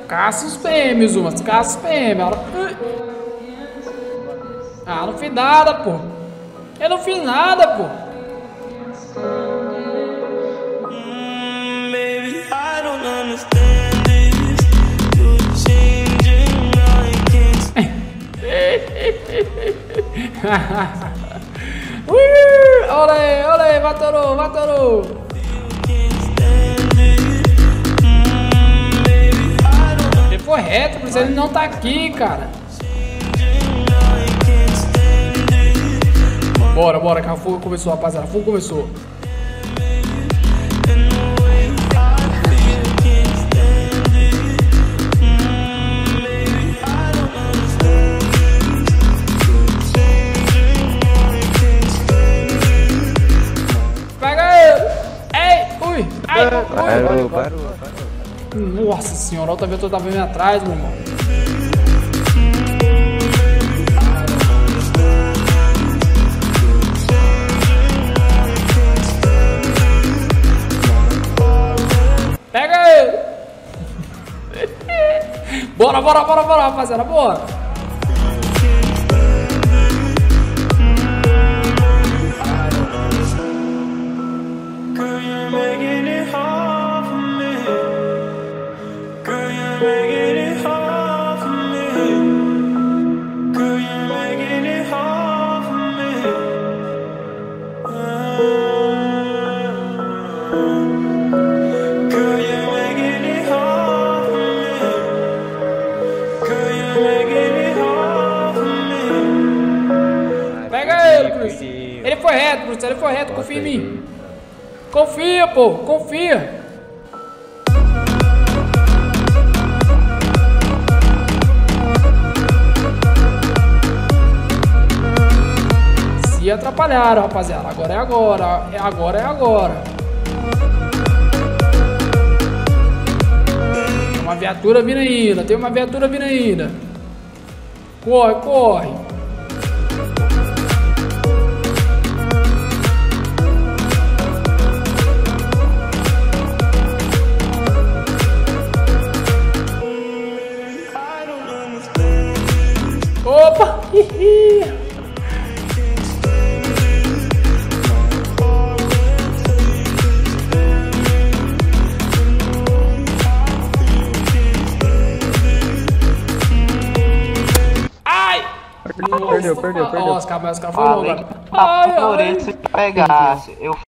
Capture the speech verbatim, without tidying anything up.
Caça os P Ms, umas. Caça os P M. Ela... Ah, não fiz nada, pô. Eu não fiz nada, pô. uh, olha aí, olha aí, Vatorou, Vatorou. Ele foi reto, por isso ele não tá aqui, cara. Bora, bora, que a fuga começou, rapaziada. A fuga começou. Pega ele! Ei! Ui! Ai! Parou, parou. Nossa senhora, outra vez eu tava vindo atrás, meu irmão. Pega ele! Bora, bora, bora, bora, rapaziada, bora! Ele foi reto, Bruce, ele foi reto, confia em mim. Confia, pô, confia. Se atrapalharam, rapaziada. Agora é agora, é agora, é agora. Tem uma viatura vindo ainda, tem uma viatura vindo ainda. Corre, corre. Opa! Hihi. Ai! Perdeu, perdeu, perdeu, perdeu. Ó, os caras, os caras foram agora. Ai, por isso que pegasse. Eu